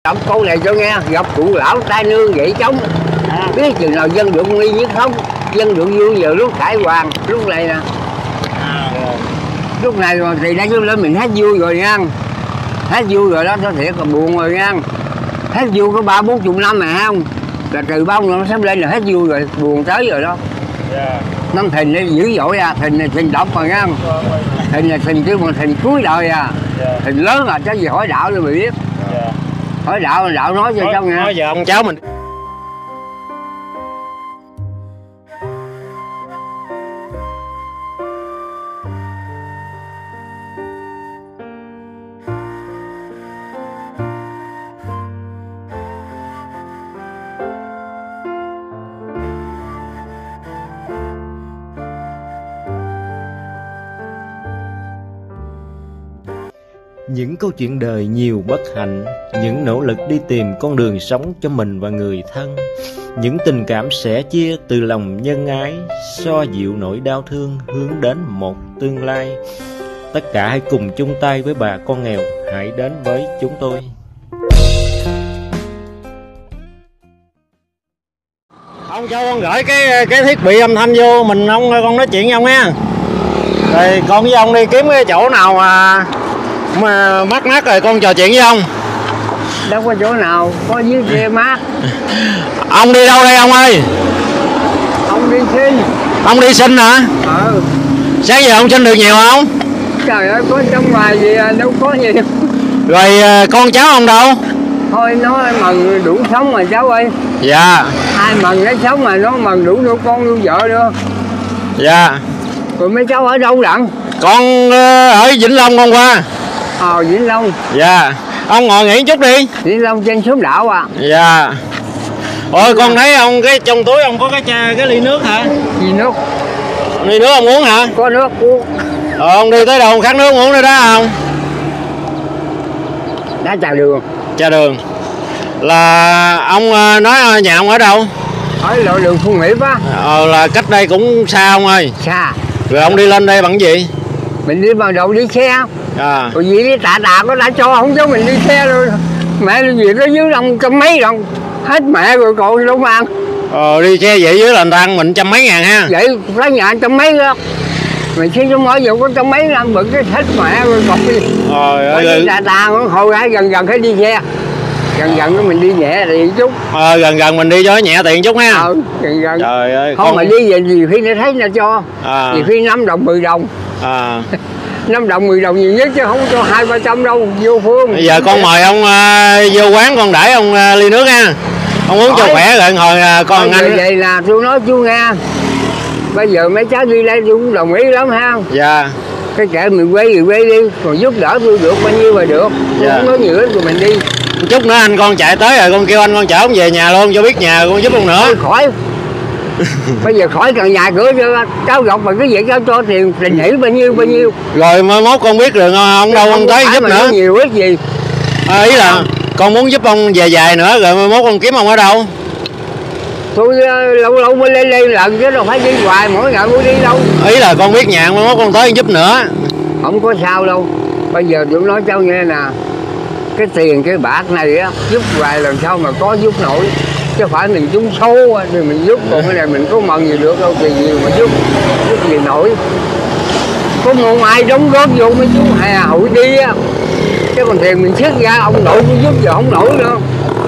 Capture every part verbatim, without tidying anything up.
Đọc câu này cho nghe, gặp cụ lão tai nương vậy trống, à, biết chừng nào dân được nghi nhất không, dân được vui giờ lúc khải hoàng, lúc này nè, à, lúc này rồi thì đã chú lên mình hát vui rồi nha, hát vui rồi đó, nó thiệt là buồn rồi nha, hát vui có ba bốn chục năm mà không, là từ bao nó sắp lên là hết vui rồi, buồn tới rồi đó. Yeah. Năm Thìn nó dữ dội à, Thìn này Thìn độc rồi nha, Thìn là Thìn kêu mà Thìn cuối đời à, yeah. Thìn lớn là cái gì hỏi đạo rồi mày biết. Yeah. Hỏi đạo, đạo nói cho cháu nghe. Nói giờ ông cháu mình. Những câu chuyện đời nhiều bất hạnh, những nỗ lực đi tìm con đường sống cho mình và người thân, những tình cảm sẻ chia từ lòng nhân ái, xoa dịu nỗi đau thương hướng đến một tương lai. Tất cả hãy cùng chung tay với bà con nghèo, hãy đến với chúng tôi. Ông cho con gửi cái cái thiết bị âm thanh vô, mình ông con nói chuyện với ông nha. Rồi con với ông đi kiếm cái chỗ nào mà mà mát mát rồi con trò chuyện với ông. Đâu có chỗ nào có dưới kia mát. Ông đi đâu đây ông ơi? Ông đi xin. Ông đi xin hả? Ừ. Sáng giờ ông xin được nhiều không? Trời ơi, có trong ngoài gì đâu có nhiều. Rồi con cháu ông đâu? Thôi nó mần đủ sống mà cháu ơi. Dạ. Ai mần nó sống mà nó mần đủ nuôi con nuôi vợ nữa. Dạ. Rồi mấy cháu ở đâu đặng? Con ở Vĩnh Long hôm qua. Ờ, Vĩnh Long. Dạ. Ông ngồi nghỉ chút đi. Vĩnh Long trên xóm đạo à. Dạ. Ôi con thấy ông cái trong túi ông có cái cha cái ly nước hả? Gì nước? Ly nước ông uống hả? Có nước uống. Ờ, ông đi tới đâu ông khát nước uống nữa đó không? Đã trà đường. Trà đường. Là ông nói nhà ông ở đâu? Ở lộ đường Phú Mỹ á. Ờ, là cách đây cũng xa ông ơi. Xa. Rồi ông đi lên đây bằng gì? Mình đi bằng đầu đi xe. À. Rồi gì đi tạ tạ có đã cho không cho mình đi xe rồi. Mẹ đi gì đó dưới lòng trăm mấy đồng. Hết mẹ rồi cậu đâu mà ăn. Ờ, đi xe vậy dưới là người ta ăn mình trăm mấy ngàn ha. Vậy lấy nhà trăm mấy đó. Mình xin cho mỗi vụ có trăm mấy năm bực cái hết mẹ rồi cột đi. Trời ơi. Tạ tạ nó hồi ra gần gần phải đi xe. Gần gần đó mình đi nhẹ tiền chút. Ờ, gần gần mình đi cho nhẹ tiền chút ha. Ờ, gần gần. Trời ơi. Không con... mà đi về nhiều khi nó thấy nó cho. À. Nhiều khi năm đồng mười đồng. À. năm đồng mười đồng nhiều nhất chứ không cho hai ba trăm đâu vô phương. Bây giờ con mời ông uh, vô quán con đãi ông uh, ly nước nha. Ông uống cho khỏe rồi hồi uh, con anh. Vậy là tôi nói chú nghe. Bây giờ mấy cháu đi đây tôi cũng đồng ý lắm ha. Dạ. Cái kệ mình quay thì quay đi, còn giúp đỡ tôi được bao nhiêu mà được. Tôi dạ. Không nói nhiều lắm rồi mình đi. Chút nữa anh con chạy tới rồi con kêu anh con chở ông về nhà luôn cho biết nhà con giúp ông nữa. Thôi khỏi. Bây giờ khỏi cần nhà cửa cho cháu gọc mà cái gì cháu cho tiền trình hỷ bao nhiêu bao nhiêu. Rồi mai mốt con biết rồi ông đâu ông tới giúp nữa. Nhiều ít gì. À, ý là con muốn giúp ông về dài nữa rồi mai mốt con kiếm ông ở đâu? Tôi lâu lâu mới lên đây lần chứ đâu phải đi hoài mỗi ngày mới đi đâu. Ý là con biết nhà mai mốt con tới giúp nữa. Không có sao đâu. Bây giờ tôi nói cháu nghe nè. Cái tiền cái bạc này á giúp hoài làm sao mà có giúp nổi. Chứ phải mình trúng số thì mình giúp, còn cái này mình có mần gì được đâu, tiền nhiều mà giúp giúp gì nổi. Có một ai đóng góp vô mấy chú hè hội đi á, chứ còn tiền mình xét ra ông nội cũng giúp giờ không nổi nữa.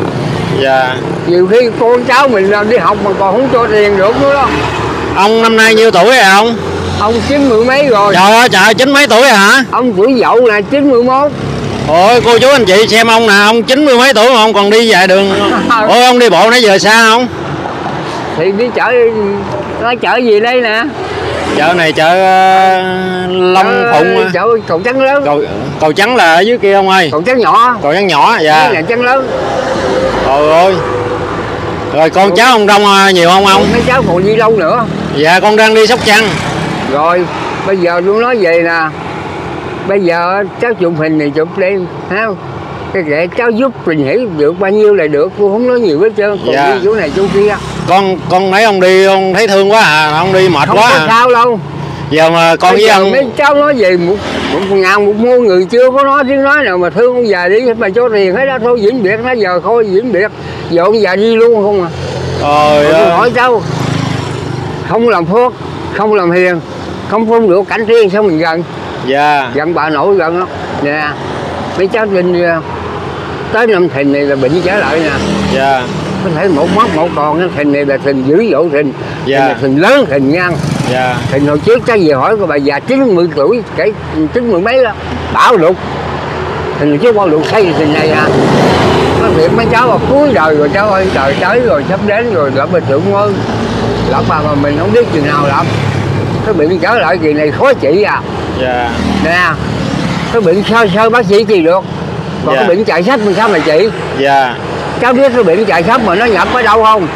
Dạ. Nhiều khi con cháu mình đi học mà còn không cho tiền được nữa đó. Ông năm nay nhiêu tuổi rồi ông? Ông chín mươi mấy rồi. Trời ơi trời, chín mấy tuổi rồi hả? Ông tuổi dậu là chín mươi mốt. Ôi cô chú anh chị xem ông nè, ông chín mươi mấy tuổi mà ông còn đi dài đường. Ôi ông đi bộ nãy giờ xa không? Thì đi chợ, nói chợ gì đây nè? Chợ này chợ uh, Long chợ, Phụng. Chợ cầu trắng lớn. Cầu, cầu trắng là ở dưới kia ông ơi. Cầu trắng nhỏ. Cầu trắng nhỏ, dạ. Đây là trắng lớn. Trời ơi. Rồi con Ủa, cháu ông đông nhiều không ông? Mấy cháu còn đi đâu nữa? Dạ con đang đi Sóc Trăng. Rồi bây giờ tôi nói về nè. Bây giờ cháu chụp hình thì chụp đi, thấy không? Cái kệ cháu giúp Bình Hỷ được bao nhiêu là được, cô không nói nhiều hết trơn. Còn dạ. Đi chỗ này chỗ kia. Con con thấy ông đi ông thấy thương quá à, ông đi mệt không quá. Không có à. sao đâu. Giờ mà con với ông mấy cháu nói về một, một ngàn một mua người chưa có nói tiếng nói nào mà thương ông già đi mà cho tiền hết đó thôi diễn biệt nó giờ thôi diễn biệt giờ ông già đi luôn không à. Trời ơi. Hỏi cháu không làm phước không làm hiền không phun được cảnh riêng sao mình gần. Dạ. Gần bà nội gần đó nè mấy cháu tin tới năm thìn này là bệnh trở lại nè. Dạ. Có thể một mất một con cái thìn này là thìn dữ dội thìn. Dạ. Thìn là thìn lớn thìn ngang. Dạ. Thìn hồi trước cháu về hỏi của bà già chín mươi tuổi kể chín mươi mấy đó bão lụt. Thìn hồi trước bão lụt xây thìn này à. Nó thiệt mấy cháu là cuối đời rồi cháu ơi trời tới rồi sắp đến rồi lỡ bà thượng ơi lỡ bà mà mình không biết chừng nào lắm. Cái bệnh trở lại kỳ này khó trị à. Dạ. Nè cái bệnh sơ sơ bác sĩ trị được còn Dạ. cái bệnh chạy sách mình sao mà trị. Dạ. Cháu biết cái bệnh chạy sách mà nó nhập ở đâu không?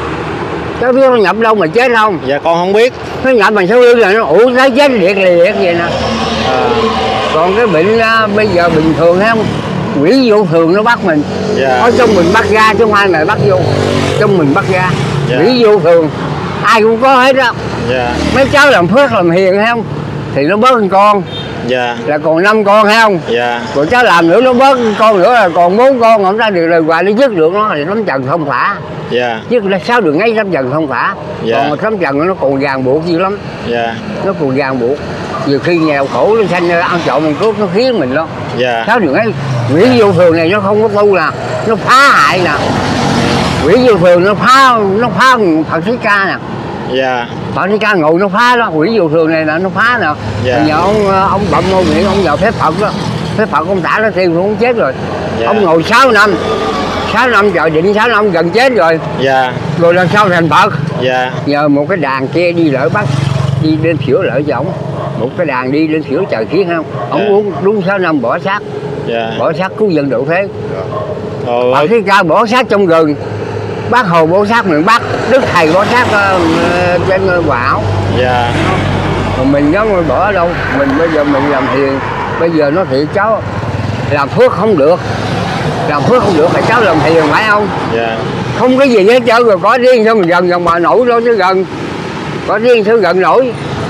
Cháu biết nó nhập đâu mà chết không? Dạ con không biết. Nó nhập bằng số lưng là nó ủ thấy chết liệt liệt vậy nè. À. Còn cái bệnh uh, bây giờ bình thường thấy không? Quỷ vô thường nó bắt mình. Dạ. Ở trong mình bắt ra chứ không ai mà bắt vô. Trong mình bắt ra. Dạ. Quỷ vô thường ai cũng có hết đó. Dạ. Mấy cháu làm phước làm hiền thấy không? Thì nó bớt một con. Dạ. Là còn năm con thấy không? Dạ. Rồi cháu làm nữa nó bớt con nữa là còn bốn con không ra được lời hoài nó dứt được nó thì nắm trần không phả. Dạ. Chứ là sao được ngay nắm trần không phả. Dạ. Còn nắm trần nó còn ràng buộc dữ lắm. Dạ. Nó còn ràng buộc. Nhiều khi nghèo khổ nó xanh ăn trộm mình cướp nó khiến mình đó. Dạ. Sao được ngay quỷ vô thường này nó không có tu nè, nó phá hại nè. Quỷ vô thường nó phá nó phá Phật Thích Ca nè. Dạ. Phật Thích Ca ngồi nó phá đó, quỷ vô thường này là nó phá nè. Dạ. Nhờ ông ông bận ngôi miệng ông nhờ phép Phật đó. Phép Phật ông thả nó tiêu nó cũng chết rồi. Dạ. Ông ngồi sáu năm. sáu năm trời định sáu năm gần chết rồi. Dạ. Rồi lần sau thành Phật. Dạ. Nhờ một cái đàn kia đi lợi bắt đi lên sửa lợi cho ông. Một cái đàn đi lên sửa trời khiến không. Ông Dạ. uống đúng sáu năm bỏ xác. Dạ. Bỏ xác cứu dân độ thế. Trời Phật ơi. Thích Ca bỏ xác trong rừng. Bác Hồ bỏ xác miền Bắc, Đức Thầy bỏ xác uh, trên uh, Quảng. Dạ. Còn mình đó bỏ ở đâu, mình bây giờ mình làm hiền, bây giờ nó thiệt cháu làm phước không được, làm phước không được phải cháu làm hiền phải không? Dạ. Không cái gì hết trơn rồi có riêng sao mình gần gần bà nội đó chứ gần, có riêng sao gần nổi,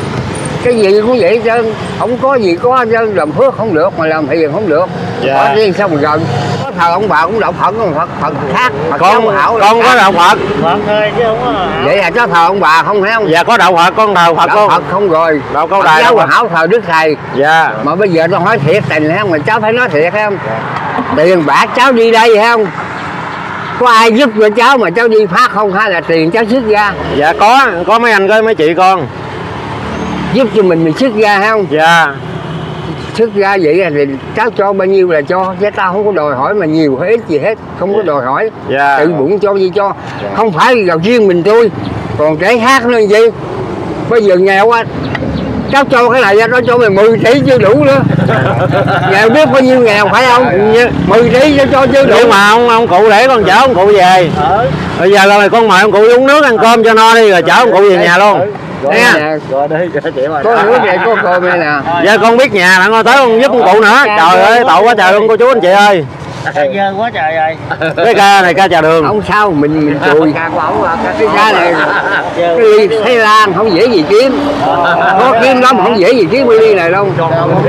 cái gì cũng vậy chứ, không có gì có chứ làm phước không được mà làm hiền không được, Dạ. có riêng sao mình gần. Có thờ ông bà cũng đạo Phật, Phật Phật khác, Phật Con hảo con có đạo Phật. Phật thôi chứ không có hảo. Vậy là cháu thờ ông bà không phải không? Dạ có đạo Phật, con đạo Phật Đạo luôn. Phật không rồi. Đạo Câu Phật Đài. giáo Đạo là Phật. hảo thờ Đức Thầy. Dạ. Mà bây giờ tôi hỏi thiệt tình hay không mà cháu phải nói thiệt hay không? Tiền bạc cháu đi đây hay không? Có ai giúp cho cháu mà cháu đi phát không hay là tiền cháu xuất ra? Dạ có, có mấy anh với mấy chị con. Giúp cho mình mình xuất ra hay không? Dạ. Xuất ra vậy thì cháu cho bao nhiêu là cho, chứ tao không có đòi hỏi mà nhiều hay ít gì hết, không có đòi hỏi. Dạ. Tự bụng cho gì cho. Không phải là riêng mình tôi, còn trẻ khác nữa gì. Bây giờ nghèo quá, cháu cho cái này ra đó cho mày mười tỷ chưa đủ nữa. Nghèo biết bao nhiêu nghèo phải không? mười tỷ cho cho chưa đủ. Nhưng mà ông ông cụ để con chở ông cụ về. Bây giờ rồi con mời ông cụ uống nước ăn cơm cho no đi rồi chở ông cụ về nhà luôn. Nghe. Rồi đi cho chị mà. Có nước này có cơm đây nè. Dạ con biết nhà là con tới con giúp ông cụ nữa. Trời ơi tội quá trời luôn cô chú anh chị ơi. Dơ quá trời ơi. Cái ca này ca trà đường. Không sao mình mình chùi. Cái ca này cái ly Thái Lan không dễ gì kiếm. Có kiếm lắm không dễ gì kiếm cái ly này đâu.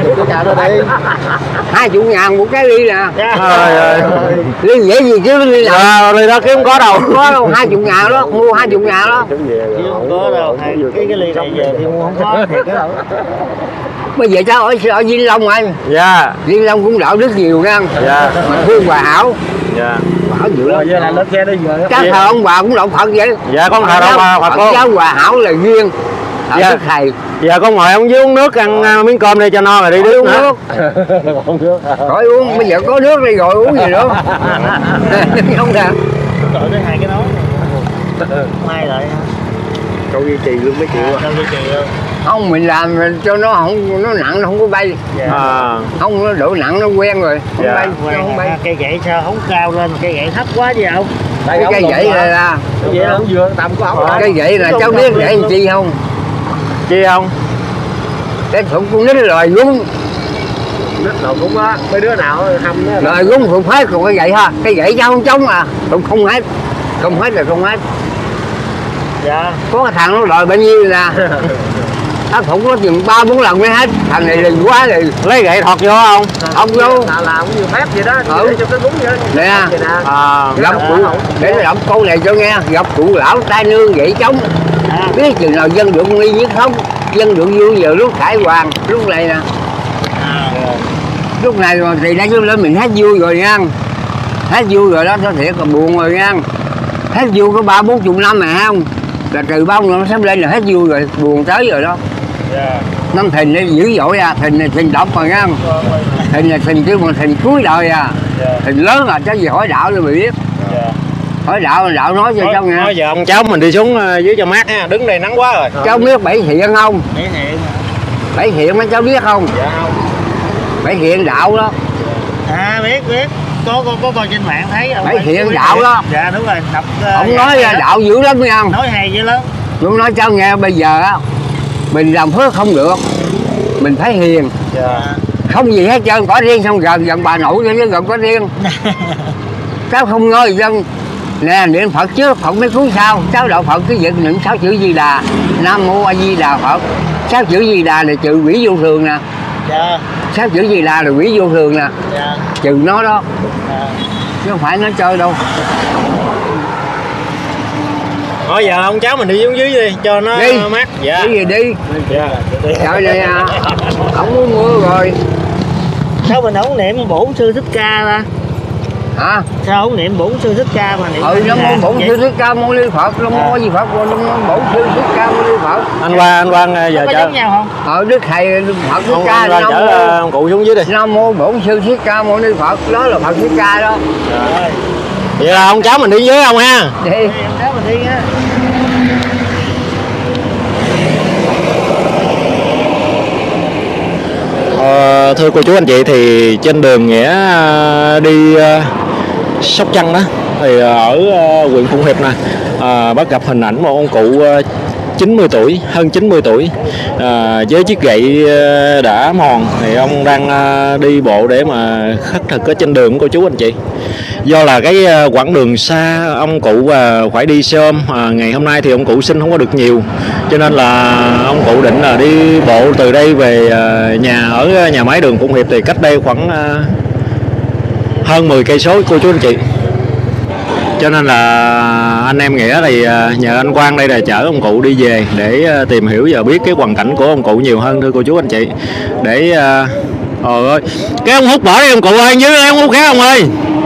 Hai chục ngàn một cái ly nè. Trời ơi. Ly dễ gì kiếm cái ly này. À, ly đó kiếm có đâu. Không có đâu, hai chục ngàn đó, mua hai chục ngàn đó. Chứ không có đâu. Hai cái cái ly này về thì mua không có thiệt cái đâu. Bây giờ cháu ở ở Vĩnh Long anh. Dạ. Vĩnh Long cũng đạo đức nhiều nha. Dạ. Mà thương Hòa Hảo. Dạ. Bảo dữ lắm. Giờ là lên xe đi về. Cháu thờ ông bà cũng đạo Phật vậy. Dạ con thờ đâu mà Phật luôn. Cháu Hòa Hảo là duyên. Thờ Dạ. Đức Thầy. Dạ con mời ông dưới uống nước ăn uh, miếng cơm đi cho no rồi đi Uống uống nước. nước. Rồi uống, bây giờ có nước đi rồi uống gì nữa. Không được. Tội tới hai cái nón. Mai lại. Câu duy trì luôn mấy triệu. Đâu duy trì luôn. Không mình làm cho nó không nó nặng nó không có bay. À. Không nó độ nặng nó quen rồi. Không Dạ. bay, nó không bay. Cây gậy sao không cao lên, cây gậy thấp quá gì không? Cái cây gậy này là Vậy là không vừa tầm của ổng. cái gậy là cháu biết gậy làm chi không? Chi không? Cái thùng con nít loài gúng. Nít đầu cũng á, mấy đứa nào hâm á. Loài gúng không phải còn cái gậy ha. Cái gậy cháu không trống à. Không không hết. Không hết là không hết. Dạ. Có cái thằng nó đòi bao nhiêu nè. Nó thủng nó chừng ba bốn lần mới hết. Thằng này là quá rồi. Lấy gậy thọt vô không? Không vô. Là làm cũng nhiều phép vậy đó. Ừ. Để cho cái bún vậy. Nè. À, Gặp cụ, để nó đọc câu này cho nghe. Gặp cụ lão tai nương vậy trống. À. Biết chừng nào dân được nghi nhất không? Dân được vui giờ lúc khải hoàng. Lúc này nè. À. Lúc này rồi thì đã lên mình hết vui rồi nha. Hết vui rồi đó, nó thiệt là buồn rồi nha. Hết vui có ba bốn chục năm mà không? Là trừ bông nó sắp lên là hết vui rồi, buồn tới rồi đó. Dạ. Năm Thìn nó dữ dội à, Thìn này Thìn độc rồi nha. Thìn là Thìn chứ mà Thìn cuối đời à. Dạ. Thìn lớn à, chứ gì hỏi đạo rồi biết. Dạ. Hỏi đạo, đạo nói cho cháu nghe. Bây giờ ông cháu mình đi xuống dưới cho mát ha, đứng đây nắng quá rồi. Cháu biết bảy thiện không? Để hiện. Bảy thiện mấy cháu biết không? Dạ không. Bảy thiện đạo đó. À biết biết. Có có có coi trên mạng thấy. Bảy thiện đạo đó. Dạ đúng rồi, đọc. Uh, Ông nói là đạo dữ lắm nha. Nói hay dữ lắm. Tôi nói cháu nghe bây giờ á, mình làm phước không được, mình phải hiền. Dạ. Không gì hết trơn, có riêng xong gần gần bà nội nữa gần có riêng. Cháu không nói dân nè, niệm Phật trước Phật mới cứu sao. Cháu đạo Phật cái việc niệm sáu chữ Di Đà, Nam Mô A Di Đà Phật. Sáu chữ Di Đà là trừ quỷ vô thường nè. Dạ. Sáu chữ Di Đà là quỷ vô thường nè. Dạ. Trừ nó đó, Dạ. chứ không phải nó chơi đâu. Thôi giờ ông cháu mình đi xuống dưới đi cho nó Đi. mát. Dạ. Đi gì đi. Dạ. Trời này à, không muốn mưa rồi. Sao mình không niệm bổn sư Thích Ca ta? Hả? Sao không niệm bổn sư Thích Ca mà niệm? Ừ, nó mô bổn vậy? sư Thích Ca Mâu Ni Phật, nó mô gì Phật, nó mô bổn sư Thích Ca Mâu Ni Phật. Anh qua anh Quang giờ Có chở. giống nhau không? Ở Đức Thầy Phật Thích Ông Ca, anh qua Nam chở Mô ông cụ xuống dưới đi. Nam Mô Bổn Sư Thích Ca Mâu Ni Phật, đó là Phật Thích Ca đó. Dạ. Vậy là ông cháu mình đi dưới ông ha. Đi. Em cháu mình đi á. Ờ, thưa cô chú anh chị thì trên đường Nghĩa à, đi à, Sóc Trăng đó thì ở à, huyện Phụng Hiệp nè à, bắt gặp hình ảnh một ông cụ à, chín mươi tuổi, hơn chín mươi tuổi à, với chiếc gậy à, đã mòn thì ông đang à, đi bộ để mà khất thực ở trên đường cô chú anh chị. Do là cái à, quãng đường xa ông cụ à, phải đi xe ôm à, ngày hôm nay thì ông cụ sinh không có được nhiều cho nên là ông cụ định là đi bộ từ đây về à, nhà ở nhà máy đường Phụng Hiệp thì cách đây khoảng à, hơn mười cây số cô chú anh chị. Cho nên là anh em Nghĩa thì nhờ anh Quang đây là chở ông cụ đi về để tìm hiểu và biết cái hoàn cảnh của ông cụ nhiều hơn thưa cô chú anh chị. Để trời ơi, cái ông hút bỏ đi ông cụ ơi, dưới ông hút khác ông ơi.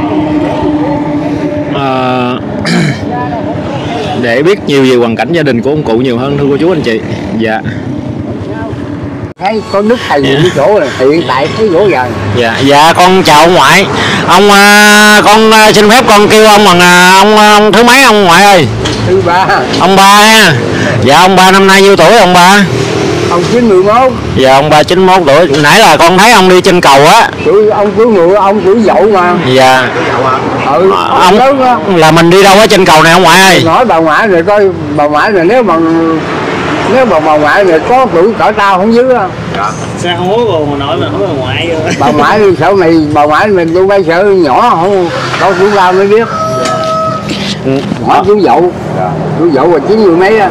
À, để biết nhiều về hoàn cảnh gia đình của ông cụ nhiều hơn thưa cô chú anh chị. Dạ. Thấy có Đức Thầy nhiều cái chỗ này, hiện tại thấy chỗ gần. Dạ, dạ con chào ông ngoại. Ông con xin phép con kêu ông bằng ông, ông thứ mấy ông ngoại ơi? Thứ ba. Ông ba ha. Dạ ông ba năm nay nhiêu tuổi ông ba? Ông chín mươi mốt. Dạ ông ba chín mươi mốt tuổi. Nãy là con thấy ông đi trên cầu á. Tuổi ông tuổi ngựa, ông tuổi dậu mà. Dạ. Ừ, ông lớn đó. Là mình đi đâu ở trên cầu này ông ngoại ơi? Nói bà ngoại rồi coi, bà ngoại rồi nếu mà nếu mà bà ngoại này có tuổi cỡ tao không dữ á. Sao không hối buồn mà nói mà hối bà ngoại vô. Bà ngoại thì sợ mày, bà ngoại mình tôi bây sợ nhỏ không đâu tuổi tao mới biết. Nhỏ tuổi dậu, tuổi dậu là chín mươi mấy á.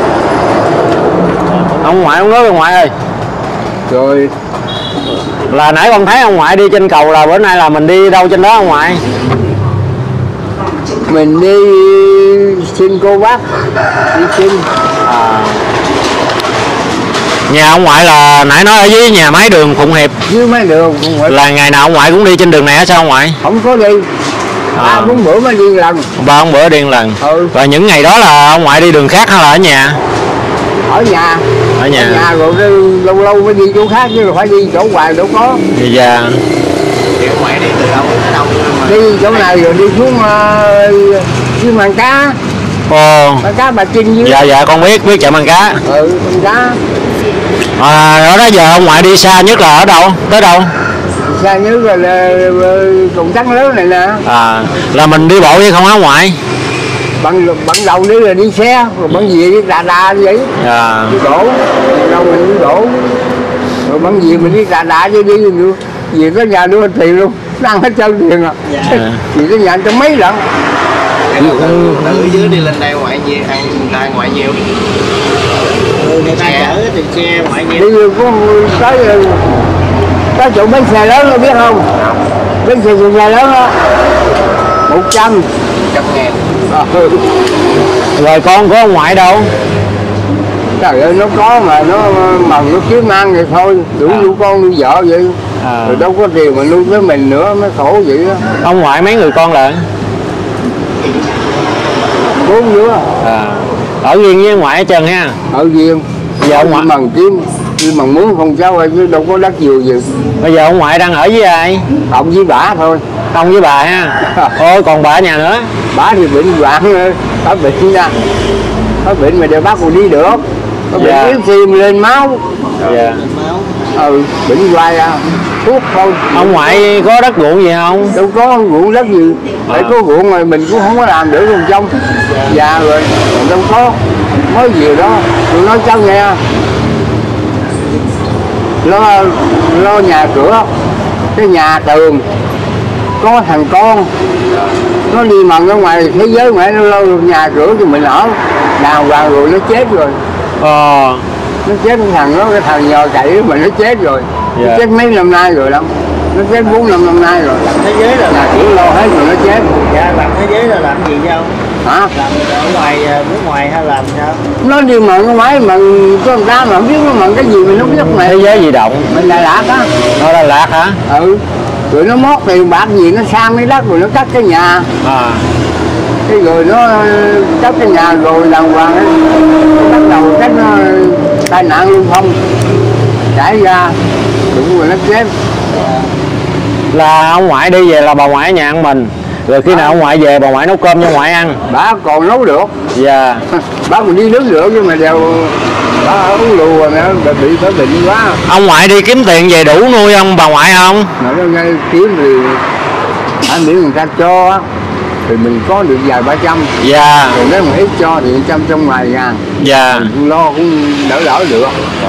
Ông ngoại không nói ông ngoại ơi. Rồi là nãy con thấy ông ngoại đi trên cầu, là bữa nay là mình đi đâu trên đó ông ngoại? Mình đi xin cô bác, đi xin. À. Nhà ông ngoại là nãy nói ở dưới nhà máy đường Phụng Hiệp. Dưới mấy đường Phụng Hiệp. Là ngày nào ông ngoại cũng đi trên đường này hả sao ông ngoại? Không có đi. Ba bốn bữa mới đi lần. Ba bốn bữa đi lần. Ừ. Và những ngày đó là ông ngoại đi đường khác hay là ở nhà? Ở nhà. Ở nhà. Ở nhà rồi lâu lâu mới đi chỗ khác chứ phải đi chỗ hoài đâu có. Dạ. Thì ông ngoại đi từ đâu đến đâu? Đi chỗ này rồi đi xuống uh, dưới Màng Cá. Ồ. Màng Cá Bà Trinh dưới. Dạ dạ con biết biết chợ Màng Cá. Ừ, Màng Cá. À, ở đó giờ ông ngoại đi xa nhất là ở đâu? Tới đâu? Xa nhất là, là, là Cồn Trắng lớn này nè. À, là mình đi bộ chứ không hả ngoại? Bằng bằng đầu đi là đi xe, rồi bằng gì đi đà đà như vậy. À. Đi đổ, đâu mình đi đổ. Rồi bằng gì mình đi đà đà chứ đi nữa. Vì có nhà đưa tiền luôn, đang hết trơn tiền à. Dạ. Vì cái nhà cho mấy lần. Cái đầu từ, từ dưới đi lên đây ngoại nhiều, ăn ra ngoại nhiều. Ừ, người ta chở thì xe ngoại nhiều. Đi có tới tới chỗ bến xe lớn nó biết không? Bến xe xe lớn đó một trăm Trăm ngàn. Rồi con có ông ngoại đâu? Trời ơi nó có mà nó mà nó kiếm ăn vậy thôi, đủ À. nuôi con nuôi vợ vậy. À. Rồi đâu có tiền mà nuôi với mình nữa, mới khổ vậy đó. Ông ngoại mấy người con lận? Bốn đứa À. Ở riêng với ông ngoại hết trơn ha. ở riêng. Giờ ông ngoại, Bằng kiếm đi bằng muốn không cháu ơi, chứ đâu có đất nhiều gì. bây giờ ông ngoại đang ở với ai? Ông với bà thôi. Ông với bà ha. Ôi còn bà ở nhà nữa. Bà thì bệnh hoạn, bà bệnh ra, bà bệnh mà đều bác còn đi được. Bà bệnh Dạ. yếu tim lên máu. Dạ. Ừ, bệnh hoài à, thuốc thôi. Ông ngoại có đất ruộng gì không? Đâu có ruộng đất gì, phải À. có ruộng rồi mình cũng không có làm được luôn trong. Già rồi, mình đâu có mới gì đó. Tôi nói cháu nghe, lo lo nhà cửa, cái nhà tường, có thằng con nó đi mần ở ngoài thế giới mẹ nó lo nhà cửa cho mình ở, đàng hoàng rồi nó chết rồi. Ờ. Nó chết cái thằng đó, cái thằng nhờ cậy mà nó chết rồi. Nó Dạ. chết mấy năm nay rồi lắm, nó chết bốn năm năm nay rồi. Thế giới là Nhà cửa lo hết rồi nó chết. dạ, làm thế giới là làm gì sao? Hả? Làm ở ngoài nước ngoài hay làm sao? Nó đi mần ở ngoài mà có người ta mà không biết nó mần cái gì mình không biết mày. Thế giới di động. Mình Đà Lạt á. Nó Đà Lạt hả? Ừ. Rồi nó mót tiền bạc gì nó sang mấy đất rồi nó cắt cái nhà. À. Cái rồi nó cắt cái nhà rồi đàng hoàng ấy. Bắt đầu cái nó tai nạn lưu thông xảy ra, đúng rồi nó chết. Là ông ngoại đi về là bà ngoại ở nhà ăn mình. Rồi khi nào ông ngoại về bà ngoại nấu cơm cho ngoại ăn. Bà còn nấu được. Dạ. Bà còn đi đứng được nhưng mà đều bà uống lù rồi nữa, bà bị phải bệnh quá. Ông ngoại đi kiếm tiền về đủ nuôi ông bà ngoại không? Mà nó ngay kiếm thì anh biết người ta cho á, thì mình có được vài ba trăm. Dạ. Còn nếu mà ít cho thì trăm trong ngoài ngàn. Dạ. Mình lo cũng đỡ đỡ được.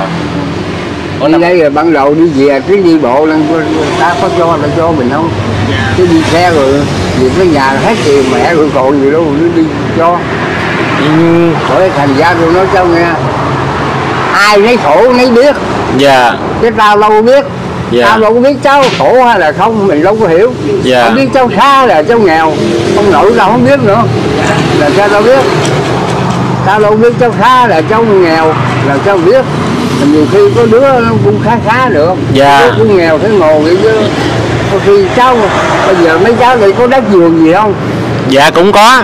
Ở đây là ban đầu đi về cứ đi bộ lên ta có cho là cho mình không. Cứ đi xe rồi vì cái nhà hết tiền mẹ rồi còn gì đâu nó đi cho. Ừ. Bởi thành ra tôi nói cho nghe, ai nấy khổ nấy biết, Dạ. chứ tao đâu có biết. Dạ. Tao đâu có biết cháu khổ hay là không, mình đâu có hiểu. Dạ. Không biết cháu khá là cháu nghèo, ông nội tao không biết nữa, là sao tao biết. Tao đâu biết cháu khá là cháu nghèo, là sao biết. Mà nhiều khi có đứa nó cũng khá khá được, Dạ. đứa cũng nghèo thấy ngồi vậy chứ. Có khi cháu bây giờ mấy cháu đây có đất vườn gì không? Dạ cũng có.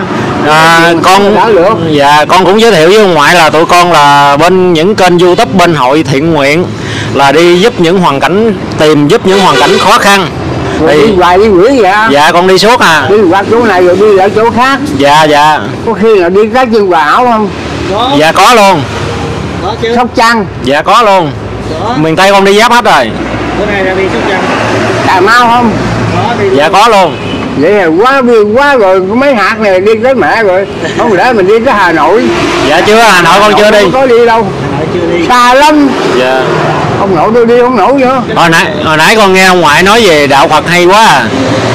À, con dạ con cũng giới thiệu với ông ngoại là tụi con là bên những kênh YouTube bên hội thiện nguyện, là đi giúp những hoàn cảnh, tìm giúp những hoàn cảnh khó khăn. Rồi Thì đi hoài đi gửi vậy á. dạ con đi suốt à. Đi qua chỗ này rồi đi lại chỗ khác. Dạ dạ. Có khi là đi các chân Hòa Hảo không? Có. Dạ có luôn. Có chứ. Sóc Trăng, Dạ có luôn. Có. Miền Tây con đi giáp hết rồi. Bữa nay ra đi Sóc Trăng. Cà Mau không? Có đi. Dạ có luôn. Vậy là quá quá rồi, có mấy hạt này đi tới mẹ rồi. Không lẽ mình đi tới Hà Nội. Dạ chưa, Hà Nội con chưa đi. Không có đi đâu. Hà Nội chưa đi. Xa lắm. Dạ. Ông nội tôi đi không nổi nữa. Hồi nãy hồi nãy con nghe ông ngoại nói về đạo Phật hay quá à.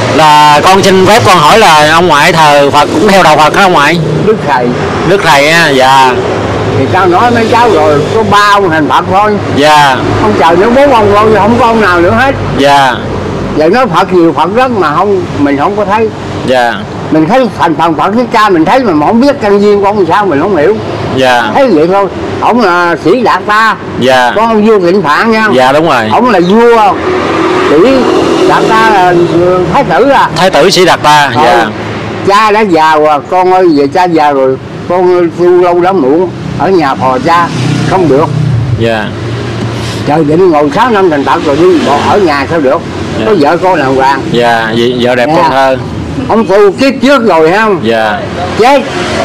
Là con xin phép con hỏi là ông ngoại thờ Phật cũng theo đạo Phật hả ông ngoại? Đức Thầy. Đức Thầy á. Dạ. Thì tao nói mấy cháu rồi, có ba ông thành Phật thôi. Dạ. Ông trời nó bốn ông thôi, không có ông nào nữa hết. Dạ. Vậy nói Phật nhiều Phật rất mà không mình không có thấy. Dạ. Mình thấy thành phần Phật cái ca mình thấy mà không biết căn duyên của ông sao mình không hiểu. Dạ. Thấy vậy thôi. Ông là Sĩ Đạt Ta. Dạ. Có ông vua Thịnh Phạn nha. Dạ đúng rồi. Ông là vua Sĩ Đạt Ta là thái tử à. Thái tử Sĩ Đạt Ta. Ờ, Dạ. cha đã già rồi, con ơi về cha già rồi, con tu lâu lắm muộn ở nhà phò cha không được. Dạ. Trời định ngồi sáu năm thành Phật rồi đi bỏ ở nhà sao được. Dạ. Có vợ con đàng hoàng. Dạ. Vậy vợ đẹp Dạ. con thơ. Ông tu kiếp trước rồi không? Dạ. Chết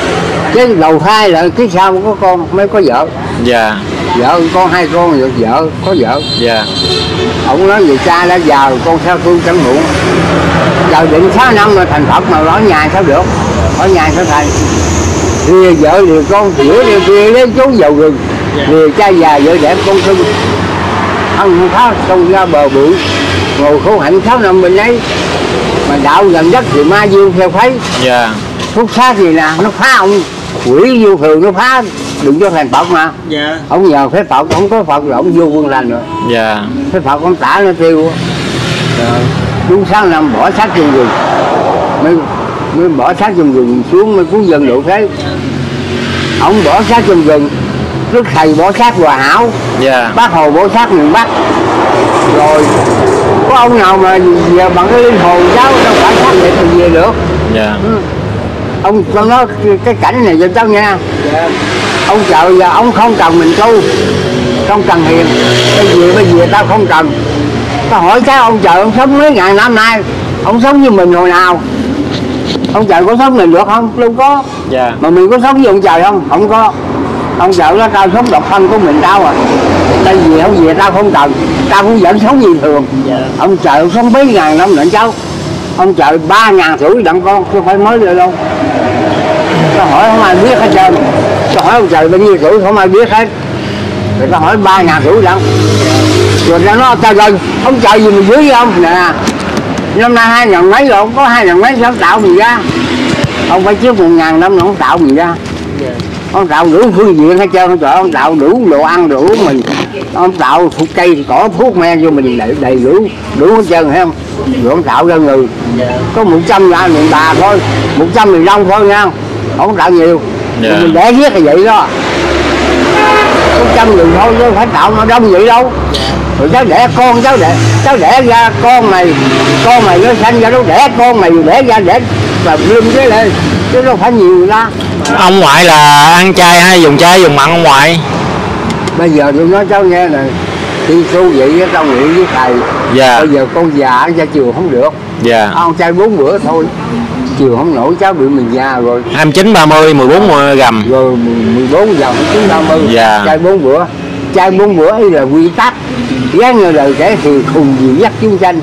cái đầu thai là cái sau có con mới có vợ. Dạ. Vợ con hai con rồi vợ có vợ. Dạ. Ông nói về cha đã già rồi con sao tu chẳng muộn. Giờ định sáu năm rồi thành Phật mà ở nhà sao được. Ở nhà sao thầy. Rìa vợ rìa con giữa rìa rìa đến chú vào rừng. Rìa cha già vợ đẹp con cưng. Ăn phá sông ra bờ bụi. Ngồi khổ hạnh sáu năm bên ấy. Mà đạo gần đất thì ma dương theo thấy. Dạ. thuốc sát gì nè, nó phá ông quỷ vô thường, nó phá đừng cho thành Phật mà. Dạ. Ông nhờ phép Phật, không có Phật rồi ông vô quân lành rồi. Dạ. Phép Phật ông tả nó tiêu. Đúng sáng năm bỏ xác trong rừng, mới, mới bỏ xác trong rừng xuống mới cứu dân độ thế. Ông bỏ xác trong rừng, Đức Thầy bỏ xác Hòa Hảo, Dạ. Bác Hồ bỏ xác miền Bắc. Rồi có ông nào mà về bằng cái linh hồn cháu đâu phải xác vậy thì về được. Dạ. Ừ. Ông cho nó cái cảnh này cho cháu nha. Dạ. Ông trời giờ ông không cần mình tu, không cần hiền, cái gì bây giờ tao không cần. Tao hỏi cháu ông trời ông sống mấy ngàn năm nay, ông sống như mình hồi nào? Ông trời có sống mình được không? Đâu có. Dạ. Mà mình có sống như ông trời không? Không có. Ông trời nói tao sống độc thân của mình tao à. Tại vì ông về tao không cần, tao cũng vẫn sống như thường. Dạ. Ông trời ông sống mấy ngàn năm lận cháu. Ông trời ba ngàn tuổi đặng con, chứ phải mới được đâu. Tao hỏi không ai biết hết trơn. Tao hỏi ông trời bao nhiêu tuổi không ai biết hết. Rồi tao hỏi ba ngàn tuổi đặng. Rồi nó nói tao gần, ông trời gì mình dưới không? Nè, năm nay hai ngàn mấy rồi, không có hai ngàn mấy sao tạo mình ra. Ông phải trước một ngàn năm nó không tạo mình ra. Ông tạo đủ phương diện hết trơn, trời, ông tạo đủ đồ ăn đủ uống mình. Ông tạo thuốc cây cỏ thuốc men cho mình đầy, đầy đủ đủ hết trơn, thấy không? Rồi ông tạo ra người có một trăm là miệng bà thôi, một trăm miền đông thôi nha, không tạo nhiều. Yeah. Mình đẻ giết là vậy đó, một trăm người thôi chứ phải tạo nó đông vậy đâu. Rồi cháu đẻ con, cháu đẻ cháu đẻ ra con mày, con mày nó sanh ra nó đẻ con mày, đẻ ra đẻ và lưng cái lên chứ đâu phải nhiều người ta. Ông ngoại là ăn chay hay dùng chay dùng mặn ông ngoại? Bây giờ tôi nói cháu nghe này, khi tu vậy á, tao nguyện với thầy. Dạ. Bây giờ con già ăn chay chiều không được. Dạ. Ăn chay bốn bữa thôi, chiều không nổi cháu bị mình già rồi. hai mươi chín, ba mươi, mười bốn gầm. Rồi mười bốn giờ không chín ba mươi. Dạ. Chay bốn bữa, chay bốn bữa ấy là quy tắc. Gán như lời kẻ thì khùng gì dắt chúng sanh.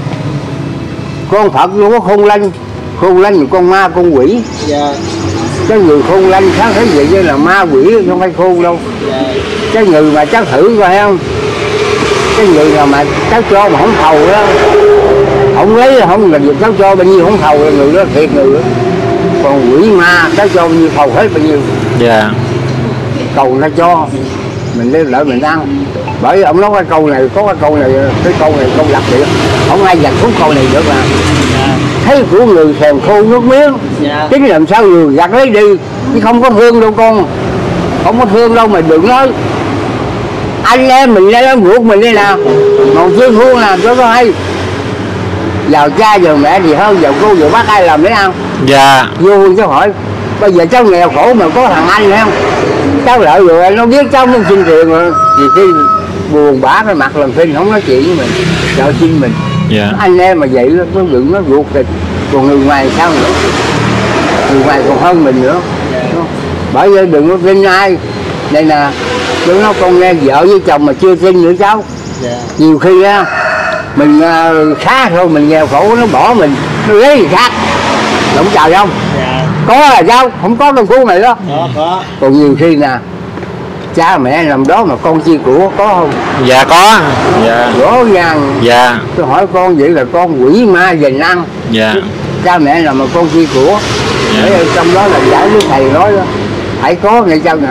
Con Phật nó có khôn lanh, khôn lanh là con ma con quỷ. Dạ. Cái người khôn lanh sáng thấy vậy chứ là ma quỷ không phải khôn đâu. Dạ. Cái người mà cháu thử coi không, cái người nào mà cháu cho mà không thầu đó, không lấy không là việc cháu cho bao nhiêu không thầu là người đó thiệt người đó. Còn quỷ ma cháu cho bao nhiêu thầu hết bao nhiêu. Dạ. Cầu nó cho mình lên lợi mình ăn. Bởi ông nói cái câu này, có cái câu này, cái câu này câu đặc biệt, không ai giật cuốn câu này được mà. Thấy của người thèm khô nước miếng. Dạ. Chính làm sao người gặt lấy đi, chứ không có thương đâu con, không có thương đâu mà đừng nói anh em mình lấy lắm ruột mình đây nè, còn chứ thương làm cho có hay. Giàu cha giàu mẹ thì hơn giàu cô giàu bác ai làm để ăn. Dạ. Vô cháu hỏi bây giờ cháu nghèo khổ mà có thằng anh thấy không, cháu lợi rồi nó biết cháu muốn xin tiền rồi thì khi buồn bã cái mặt làm phim không nói chuyện với mình, sợ xin mình. Dạ. Anh em mà vậy đó, nó đừng nó ruột thịt, còn người ngoài sao nữa, người ngoài còn hơn mình nữa. Bởi vậy đừng có tin ai. Đây nè, chúng nó con nghe vợ với chồng mà chưa tin nữa cháu. Dạ. Nhiều khi á mình uh, khá thôi, mình nghèo khổ nó bỏ mình, nó lấy gì khác, đúng trời không? Dạ. Có là sao, không có con khu này đó. Có, có. Còn nhiều khi nè, cha mẹ nằm đó mà con chia của có không? Dạ có. Dạ. Rõ ràng. Dạ. Tôi hỏi con vậy là con quỷ ma dành ăn. Dạ. Cha mẹ nào mà con chia của. Dạ. Để trong đó là giải đức thầy nói đó, phải có nghe chăng nè.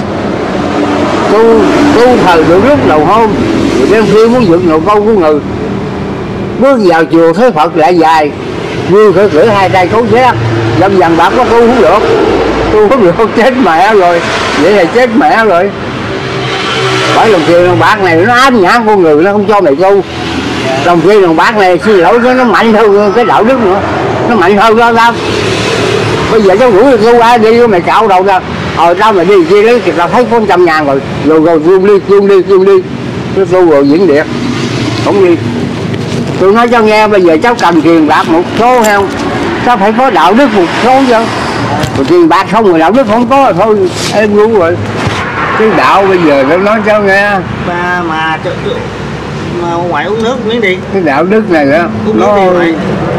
Tu tu thời được lúc đầu hôm, rồi đêm khi muốn dựng nồi câu của người. Bước vào chùa thấy Phật lại dài, vui khởi khởi hai tay cấu xé, dần dần bạc có tu không được, tu không được chết mẹ rồi, vậy là chết mẹ rồi. Bởi đồng tiền đồng bạc này nó ám nhãn con người, nó không cho mày tu. Đồng tiền đồng bạc này xin lỗi chứ nó mạnh hơn cái đạo đức nữa, nó mạnh hơn đó tao. Bây giờ cháu rủ được ai đi với mày cạo đầu ra, ờ tao mày đi chi lấy thì tao thấy có một trăm ngàn rồi, rồi rồi buông đi buông đi buông đi, cái tu rồi diễn điệt, không đi. Tôi nói cho nghe bây giờ cháu cầm tiền bạc một số hay không, cháu phải có đạo đức một số chứ. Còn tiền bạc không rồi đạo đức không có thôi em ngu rồi. Cái đạo bây giờ tôi nói cho nghe. Mà mà mà ngoại uống nước miếng đi. Cái đạo đức này đó, uống nó nước đi,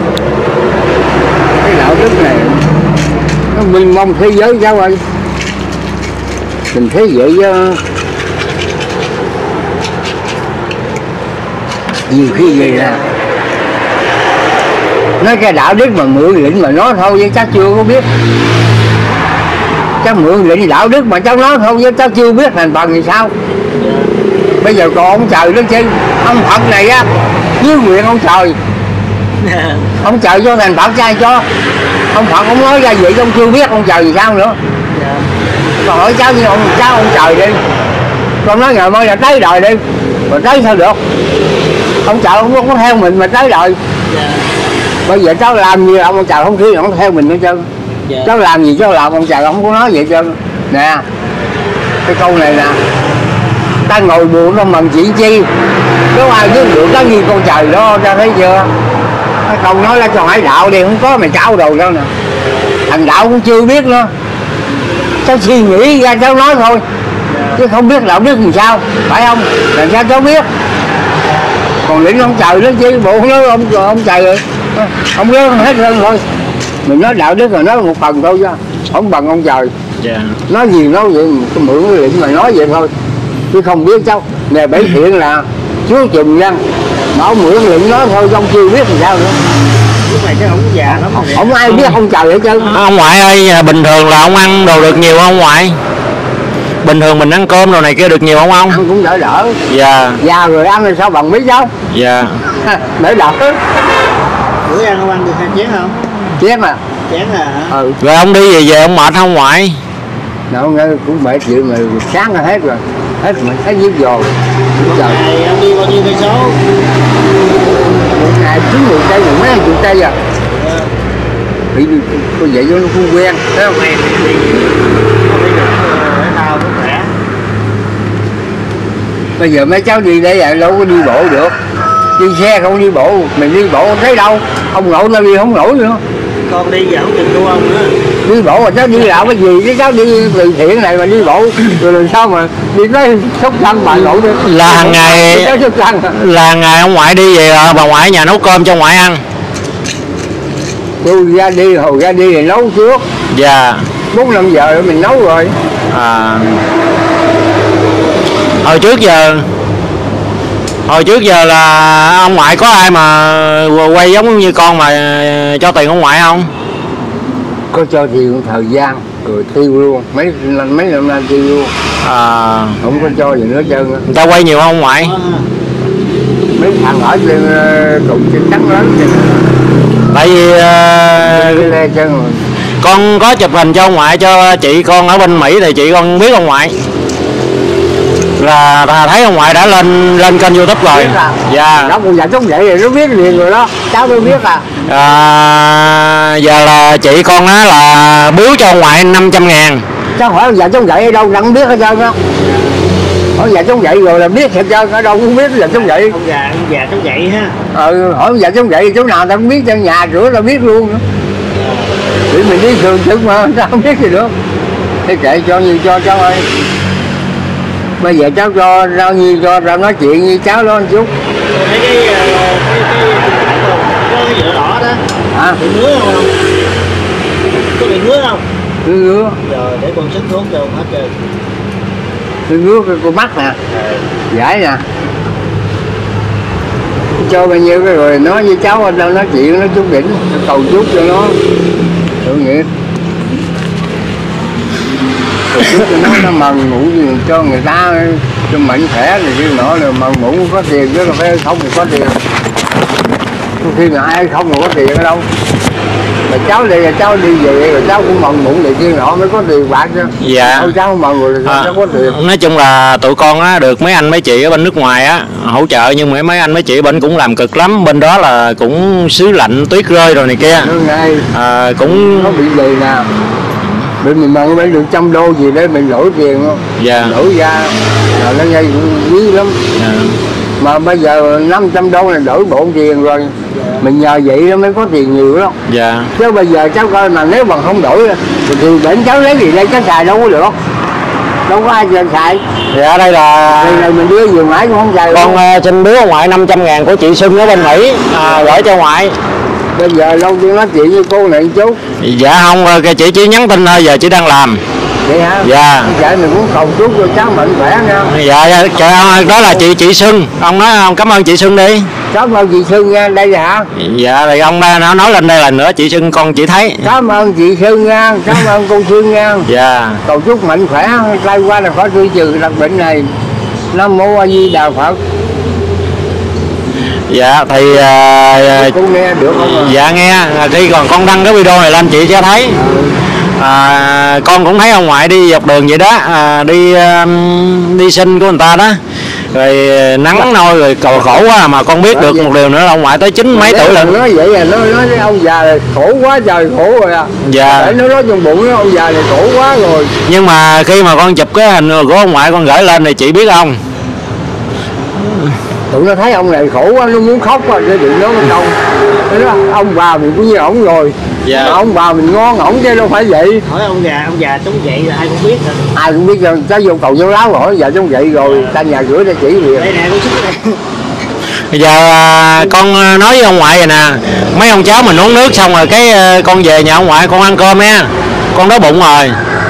cái đạo đức này nó mênh mông thế giới cháu ơi. Mình thấy vậy chứ nhiều khi vậy nè, Nói cái đạo đức mà mượn lĩnh mà nói thôi chứ cháu chưa có biết. Cháu mượn lĩnh đạo đức mà cháu nói thôi chứ cháu chưa biết thành phần thì sao. Bây giờ còn ông trời đó chứ, ông Phật này á, dưới quyền ông trời. Ông trời cho thành Phật trai cho. Ông Phật ông nói ra vậy ông chưa biết ông trời thì sao nữa. Còn hỏi cháu như ông cháu ông trời đi. Con nói ngày mai là tới đời đi. Mà tới sao được. Ông trời không có theo mình mà tới đời. Bây giờ cháu làm gì ông trời không khi ông theo mình hết trơn. Cháu làm gì cháu làm ông trời không có nói vậy trơn. Nè, cái câu này nè, ta ngồi buồn nó mần chỉ chi, có ai biết được cái gì con trời đó ra thấy chưa. Cái câu nói là cho hải đạo đi không có mày cháu đâu đâu nè, thằng đạo cũng chưa biết nữa, cháu suy nghĩ ra cháu nói thôi chứ không biết đạo đức làm sao, phải không, làm sao cháu biết. Còn lĩnh ông trời đó chứ bộ nó ông ông trời rồi ông biết hết hơn thôi. Mình nói đạo đức là nói một phần thôi chứ không bằng ông trời. Yeah. Nói gì nói vậy, mượn cái lĩnh mà nói vậy thôi chứ không biết cháu. Nè bảy thiện là chúa chùm nha, bảo mượn lĩnh nói thôi ông chưa biết làm sao nữa. Lúc này chắc không già lắm rồi. Không ai biết ông trời hết trơn. Ông ngoại ơi, bình thường là ông ăn đồ được nhiều không ngoại? Bình thường mình ăn cơm đồ này kia được nhiều không ông? Ăn cũng đỡ đỡ. Dạ. Già rồi ăn rồi sao bằng mấy cháu. Dạ. Đỡ đỡ. Bữa ăn không ăn được hai chén không? Chén à. Chén à hả? Ừ. Rồi ông đi về về ông mệt không ngoại? Đâu nghe cũng mệt chịu mà sáng là hết rồi. Hết mình thấy giết giò. Ngày ông đi bao nhiêu cây số? Một ngày chín mươi cây, mười mấy chục cây à. Bị tôi vậy cho nó không quen, thấy không? Mày đi không đi được thể thao cũng khỏe. Bây giờ mấy cháu đi đây à, đâu có đi bộ được. Đi xe không đi bộ, mình đi bộ không thấy đâu. Ông nội tao đi không nổi nữa. Con đi giờ không chừng đua ông nữa. Đi bộ mà cháu đi làm cái gì chứ cháu đi từ thiện này mà đi bộ rồi làm sao mà đi tới Sóc Trăng bà nội được. Là hàng ngày là hàng ngày ông ngoại đi về à, bà ngoại ở nhà nấu cơm cho ngoại ăn. Tôi ra đi hồi ra đi thì nấu trước. Dạ. Bốn năm giờ mình nấu rồi. À. Hồi trước giờ Hồi trước giờ là ông ngoại có ai mà quay giống như con mà cho tiền ông ngoại không? Có cho tiền thời gian rồi tiêu luôn, mấy mấy năm nay tiêu luôn. À. Không có cho gì nữa trơn. Người ta quay nhiều không ông ngoại? Mấy thằng ở trên cục trên trắng lớn trên. Tại vì uh, con có chụp hình cho ông ngoại cho chị con ở bên Mỹ thì chị con biết ông ngoại. Là thấy ông ngoại đã lên lên kênh YouTube rồi. À. Dạ. Đó cũng dạ giống vậy rồi nó biết liền rồi đó. Cháu tôi biết à. À, giờ là chị con á là biếu cho ông ngoại năm trăm ngàn. Cháu hỏi ông dạ giống vậy ở đâu chẳng biết hết trơn á. Hỏi dạ giống vậy rồi là biết hết trơn, ở đâu cũng biết dạ giống vậy. Ông già ông già giống vậy ha. Ừ, hỏi dạ giống vậy chỗ nào ta cũng biết, trong nhà rửa ta biết luôn nữa. Vì mình đi thường trực mà sao không biết gì nữa. Thế kệ cho nhiều cho cháu ơi. Bây giờ cháu cho rau nhiêu cho rau nói chuyện với cháu đó một chút. Thấy cái cái cái có cái vợ đỏ đó. Hả? Bị ngứa không? Có bị ngứa không? Ngứa. Rồi để con sức thuốc cho hết trơn. Ngứa cái con mắt nè. Giải nè. Cho bao nhiêu cái rồi nói với cháu anh đâu nói chuyện nói chút đỉnh, cầu chút cho nó tội nghiệp. Trước cho nó nó mần ngủ gì cho người ta cho mạnh khỏe thì cái nọ là mần ngủ có tiền chứ không phải không thì có tiền. Khi mà ai không mà có tiền ở đâu. Mà cháu đi cháu đi về rồi cháu cũng mần ngủ này kia nọ mới có tiền bạc chứ. Dạ. Thôi cháu không mần rồi thì à, cháu có tiền. Nói chung là tụi con á được mấy anh mấy chị ở bên nước ngoài á hỗ trợ, nhưng mà mấy anh mấy chị bên cũng làm cực lắm, bên đó là cũng xứ lạnh tuyết rơi rồi này kia. À, cũng nó bị gì nè. Bên mình mần phải được trăm đô gì đấy mình lỗi tiền không? Dạ. Lỗi ra là nó ngay quý lắm. Dạ. Mà bây giờ năm trăm đô là đổi bộ tiền rồi. Mình nhờ vậy nó mới có tiền nhiều lắm. Dạ. Chứ bây giờ cháu coi mà nếu mà không đổi thì, thì bệnh cháu lấy gì đây cháu xài đâu có được. Đâu có ai giờ xài. Dạ đây là đây là mình đưa vừa mãi cũng không xài. Con uh, xin biếu ông ngoại năm trăm ngàn của chị Xuân ở bên Mỹ à, gửi cho ngoại. Bây giờ lâu tiên nói chuyện với cô này một chút. Dạ không, chị chỉ nhắn tin thôi, giờ chị đang làm. Vậy hả? Dạ. Dạ mình muốn cầu chúc cho cháu mạnh khỏe nha. Dạ, dạ trời ơi, đó là chị chị Xuân, ông nói ông cảm ơn chị Xuân đi. Cảm ơn chị Xuân nha, đây là hả? Dạ thì ông nó nói lên đây lần nữa chị Xuân con chị thấy. Cảm ơn chị Xuân nha, cảm ơn cô Xuân nha. Dạ. Cầu chúc mạnh khỏe, lai qua là khỏi tiêu trừ đặc bệnh này. Nam mô A Di Đà Phật. Dạ thì à, Cô nghe được không? À? dạ nghe, khi còn con đăng cái video này lên chị cho thấy. À, con cũng thấy ông ngoại đi dọc đường vậy đó, à, đi um, đi sinh của người ta đó, rồi nắng nôi rồi cầu khổ quá, mà con biết được một điều nữa là ông ngoại tới chín mấy tuổi lần. Nói vậy là nó nói với ông già là khổ quá trời khổ rồi à. Dạ. Để nó nói trong bụng nó ông già là khổ quá rồi. Nhưng mà khi mà con chụp cái hình của ông ngoại con gửi lên thì chị biết không? Tụi nó thấy ông này khổ quá, nó muốn khóc quá, để tụi nó nó câu. Nó nói, ông bà mình cũng như ổng rồi. Dạ. Mà ông bà mình ngon ổng chứ đâu phải vậy. Hỏi ông già, ông già chống dậy là ai cũng biết rồi. Ai cũng biết rồi, cháu vô cầu dấu láo hỏi giờ chống vậy rồi, ta nhà cửa ta chỉ liền. Đây nè, con xúc đây. Bây giờ à, con nói với ông ngoại vậy nè, mấy ông cháu mình uống nước xong rồi cái à, con về nhà ông ngoại con ăn cơm nha, con đói bụng rồi.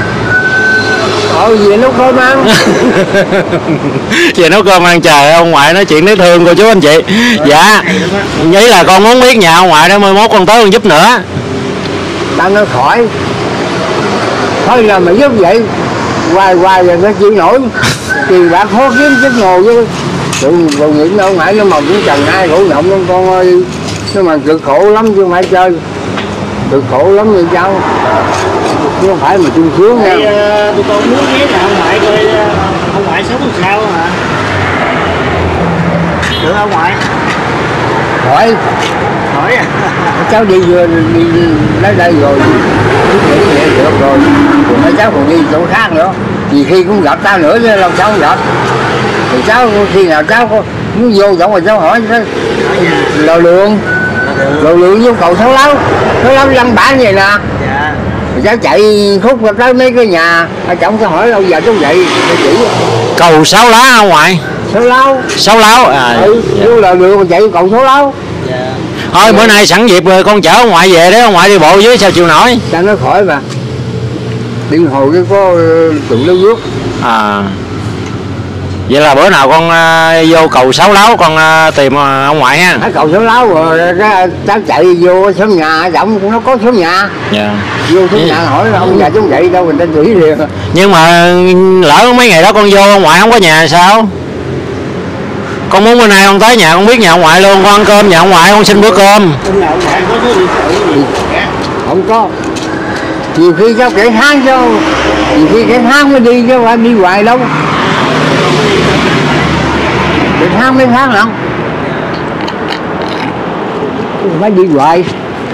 Ờ gì nấu cơm ăn. Về nấu cơm ăn, trời ơi, ông ngoại nói chuyện thấy thương cô chú anh chị. Dạ, nghĩ là con muốn biết nhà ông ngoại đó, mai mốt con tới con giúp nữa. Ta nó khỏi. Thôi là mày giúp vậy, hoài hoài rồi nó chịu nổi. Tiền bạc khó kiếm chết ngồi chứ. Tụi tụi những ông ngoại nó mồng cũng chồng hai khổ nhộng con con ơi. Nhưng mà cực khổ lắm chứ không phải chơi. Cực khổ lắm vậy cháu. Chứ không phải mà chung sướng nha. Tụi con muốn biết là ông ngoại coi ông ngoại sống làm sao hả? Được ông ngoại? Hỏi. Hỏi à? Cháu đi vừa đi tới đây rồi. Nghĩ vậy được rồi. Rồi mấy cháu còn đi chỗ khác nữa. Vì khi cũng gặp tao nữa chứ lâu cháu không gặp. Thì cháu khi nào cháu có muốn vô chỗ mà cháu hỏi lò lượng. Lò lượng vô cầu sáu láo. Sáu láo lăn bản vậy nè. Dạ. Cháu chạy khúc ra tới mấy cái nhà, chồng có hỏi đâu giờ cháu vậy, chỉ Cầu sáu lá ông ngoại. sáu láo. Sáu láo à. Ừ, Dạ. vô là đường chạy cầu sáu láo. Dạ. Thôi bữa nay sẵn dịp rồi con chở ông ngoại về đấy, ông ngoại đi bộ dưới sao chịu nổi. Cho nó khỏi mà. Điện hồi cái có tụi nó rước. À. Vậy là bữa nào con uh, vô cầu sáu láo con uh, tìm uh, ông ngoại ha. Ở cầu sáu láo rồi cái cháu chạy vô số nhà, giọng nó có số nhà. Dạ. Vô số nhà hỏi ông già chống vậy đâu, người ta chửi liền. Nhưng mà lỡ mấy ngày đó con vô ông ngoại không có nhà sao? Con muốn bữa nay con tới nhà con biết nhà ông ngoại luôn, con ăn cơm nhà ông ngoại con xin bữa cơm. Ông nào ông ngoại có số điện thoại gì? Không có. Nhiều khi cháu kể tháng cho, nhiều khi kể tháng mới đi chứ không phải đi hoài đâu. Kể tháng mấy tháng nào. Không phải đi hoài.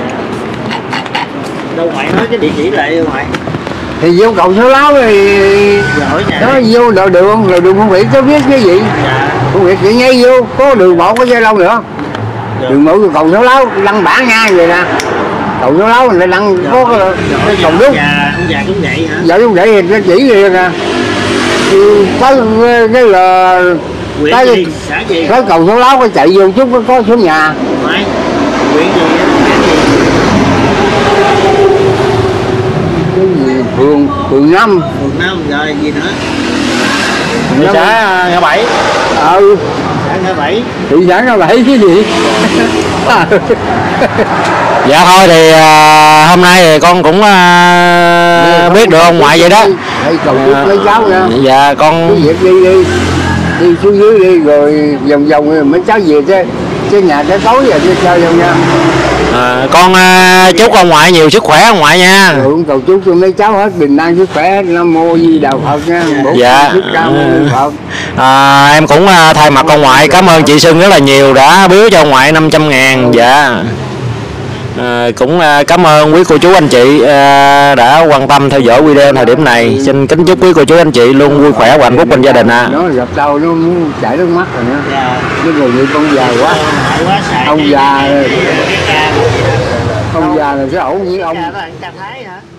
Đâu ngoại nói cái địa chỉ lại đâu ngoại. Thì vô cầu số láo thì Rồi nhà. nó vô đầu đường, đầu đường không biết cháu biết cái gì. Dạ. Không biết chị ngay vô, có đường một có dây lâu nữa. Đường một cầu số láo lăn bảng ngang vậy nè. Cầu số láo người ta lăn có cái cầu đúc. Dạ, ông già cũng vậy hả? Dạ đúng vậy thì nó chỉ liền nè. Thì có cái là Quyện cái, gì? Xã gì? cái cầu số láo có chạy vô chút có, có số nhà. Ngoại. Quyện gì? Xã gì? Cái gì phường phường năm. Phường năm rồi gì nữa? Phường năm. Xã ngã bảy. Ừ. Xã ngã bảy. Thị xã ngã bảy cái gì? Dạ thôi thì à, hôm nay thì con cũng à, biết được ông ngoại vậy đó. Hãy cầu chúc lấy cháu nha. Dạ con. Cái việc đi đi đi xuống dưới đi rồi vòng vòng rồi mấy cháu về chứ chứ nhà tới tối rồi đi chơi không nha. À, con à, chúc ông ngoại nhiều sức khỏe ông ngoại nha. Rồi cũng cầu chúc cho mấy cháu hết bình an sức khỏe hết. Nam mô Di Đà Phật nha. Bổn Dạ. Thích Ca Mâu Ni Phật. À, em cũng à, thay mặt ông ngoại cảm ơn chị Xuân rất là nhiều đã biếu cho ông ngoại năm trăm ngàn. Dạ. À, cũng à, cảm ơn quý cô chú anh chị à, đã quan tâm theo dõi video thời điểm này. Xin kính chúc quý cô chú anh chị luôn vui khỏe và hạnh phúc bên gia đình ạ. À. Nó gặp tao nó muốn chảy nước mắt rồi nữa. Dạ. Cái người như con già quá. Ngoại quá xài. Ông già Cái ca. ông già là cái ẩu với ông. Dạ, Thái hả?